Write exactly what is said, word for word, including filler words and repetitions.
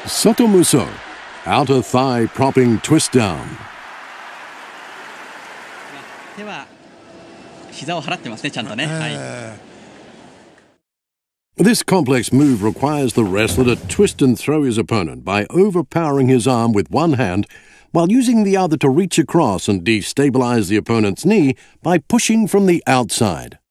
Sotomusou, outer thigh propping twist down. 手は膝を払ってますね、ちゃんとね。はい。 This complex move requires the wrestler to twist and throw his opponent by overpowering his arm with one hand while using the other to reach across and destabilize the opponent's knee by pushing from the outside.